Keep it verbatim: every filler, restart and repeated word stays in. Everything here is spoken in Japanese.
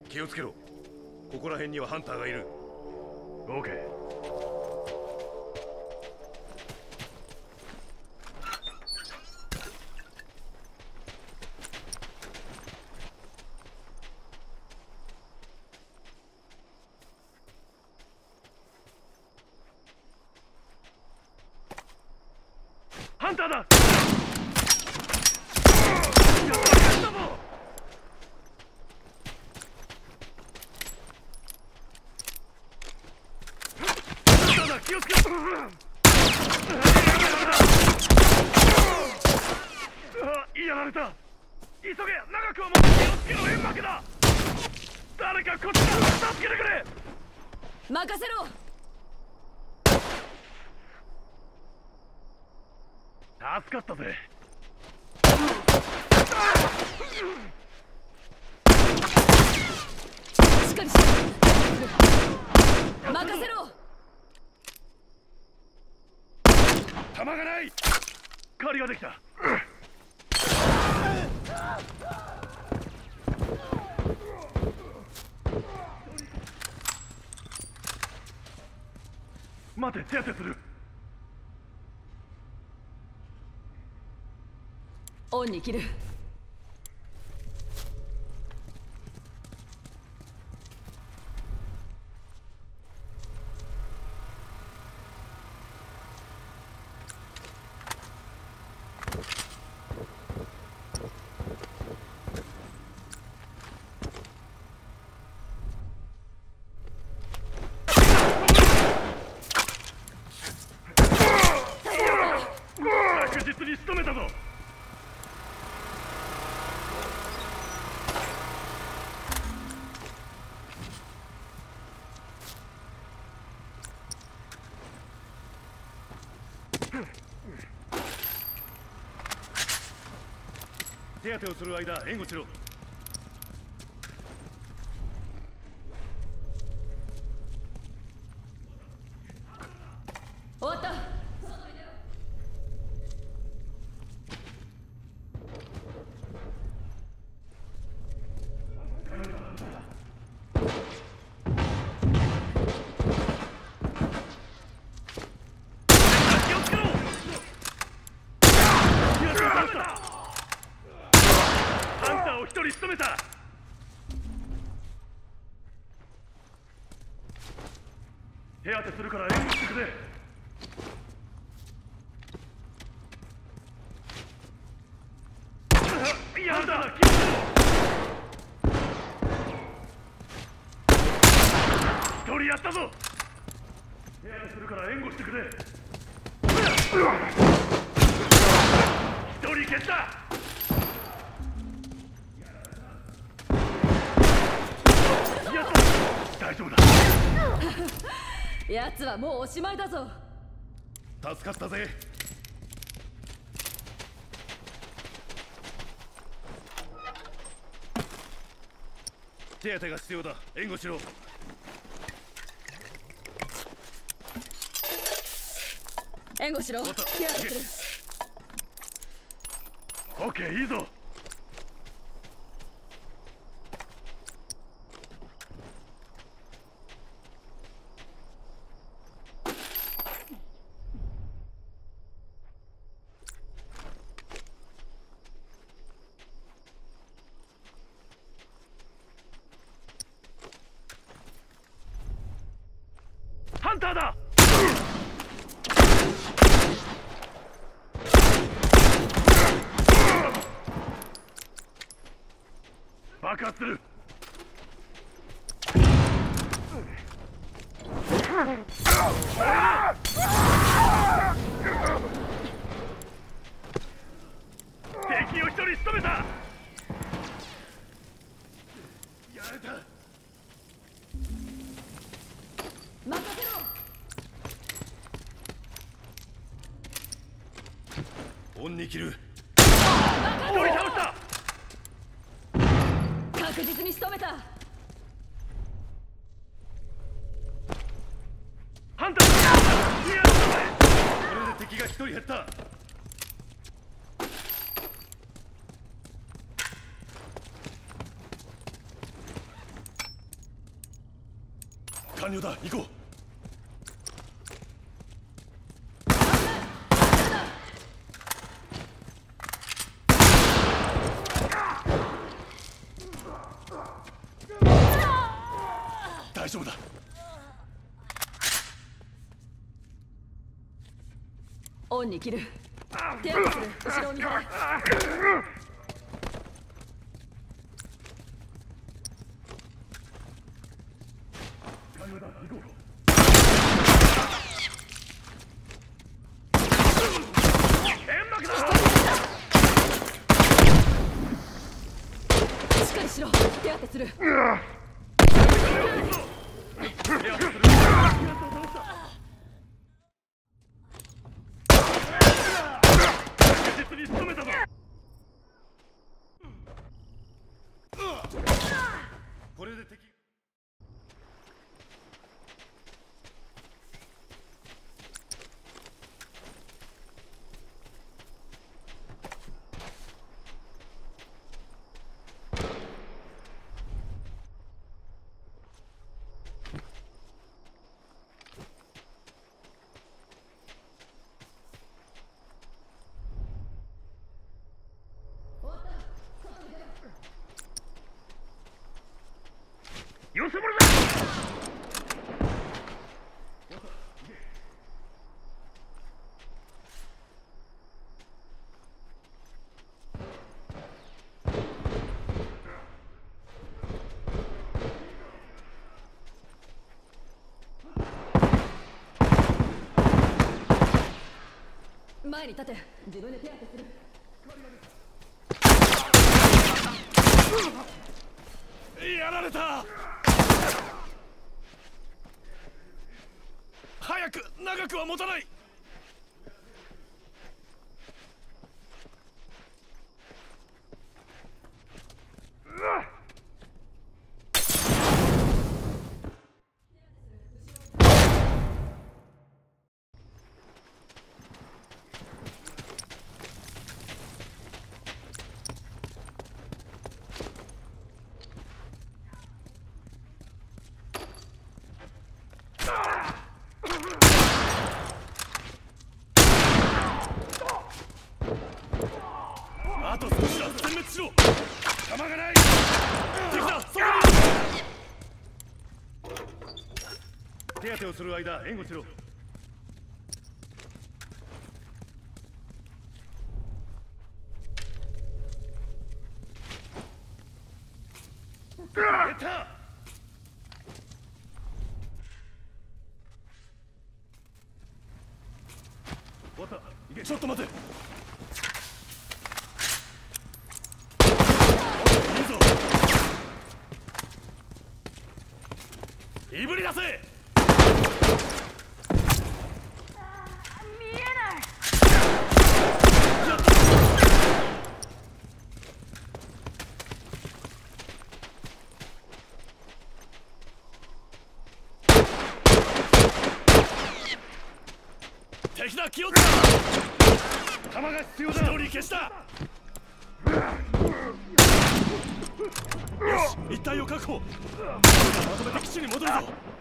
気をつけろ。ここら辺にはハンターがいる。 オーケー。ハンターだ。やったぞ。ハンターだ。気をつけろ。やられた。急げ。長くはもう気をつけろ。煙幕だ。誰かこっちだ。助けてくれ。 任せろ。 助かったぜ。 しっかりしろ。任せろ。 弾がない。狩りができた。待て、手当てする。 オンに切る。 確実に仕留めたぞ。 手当てをする間援護しろ。 終わった。 気をつけろ。ハンターを一人仕留めた。手当てするから援護してくれ。やだ。気をつけろ。一人やったぞ。手当てするから援護してくれ。一人蹴った。やった。大丈夫だ。 奴はもうおしまいだぞ。 助かったぜ。手当てが必要だ。援護しろ。 援護しろ。手当てする。 オッケー、いいぞ。ハンターだ。爆発する。敵を一人仕留めた。やられた。 任せろ。 オンに切る。 一人倒した。 確実に仕留めた。 ハンター。 これで敵が一人減った。 完了だ。行こう。大丈夫だ。 オンに切る。手当てする。後ろを見張れ。しっかりしろ。手当てする。 これで敵。 よせものだ。 前に立て。自分で手当てする。 やられた。早く長くは持たない。あと少しだ。全滅しろ。弾がない。敵だ。そこに。手当てをする間援護しろ。やった。終わった。行け。ちょっと待て。いぶり出せ。 見えない。 敵だ。気をつけろ。 弾が必要だ。 一人消した。よし、一体を確保。まとめて基地に戻るぞ。